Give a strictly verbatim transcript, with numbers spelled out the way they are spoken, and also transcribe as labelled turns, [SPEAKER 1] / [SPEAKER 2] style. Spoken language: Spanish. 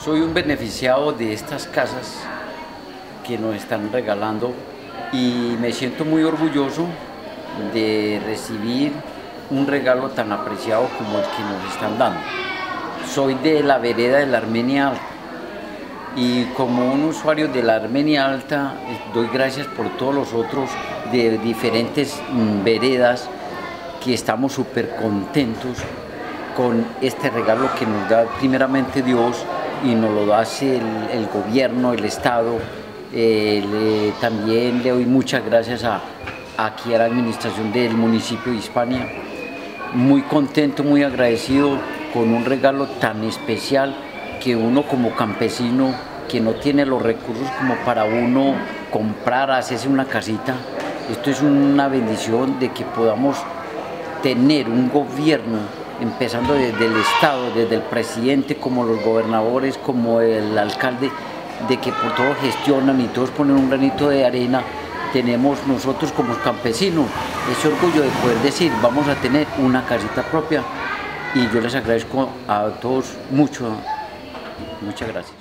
[SPEAKER 1] Soy un beneficiado de estas casas que nos están regalando y me siento muy orgulloso de recibir un regalo tan apreciado como el que nos están dando. Soy de la vereda de la Armenia Alta y como un usuario de la Armenia Alta doy gracias por todos los otros de diferentes veredas que estamos súper contentos con este regalo que nos da primeramente Dios y nos lo hace el, el gobierno, el Estado. Eh, le, también le doy muchas gracias a, aquí a la administración del municipio de Hispania. Muy contento, muy agradecido con un regalo tan especial que uno como campesino que no tiene los recursos como para uno comprar, hacerse una casita. Esto es una bendición de que podamos tener un gobierno, empezando desde el Estado, desde el presidente, como los gobernadores, como el alcalde, de que por todo gestionan y todos ponen un granito de arena. Tenemos nosotros como campesinos ese orgullo de poder decir, vamos a tener una casita propia, y yo les agradezco a todos mucho, muchas gracias.